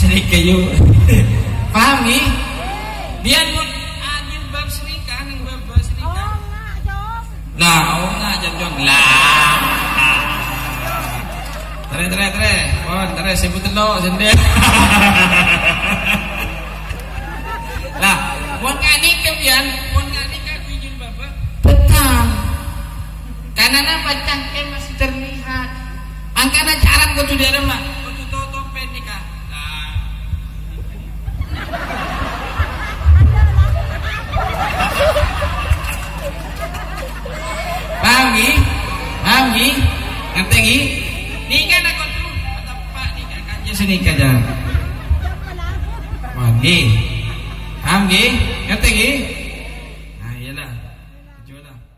senikah yuk. Paham nih? Dia mau anjing bab senikah nang bab senikah. Lah, oh nggak jam lah. Tere. Pon, tere sebut lo sendiri. Lah, pon ngani kebian, pon ngani kabijin bapak. Betul. Karena apa cangkem masih terlihat. Angkana caran kudu dia mah, kudu topen nikah. Nah. Paham gi? Ngerti gi? Nikah nak kudu tepat nikah kanjeng senikah jangan. Paham gi? Ngerti gi? Nah iyalah. Coba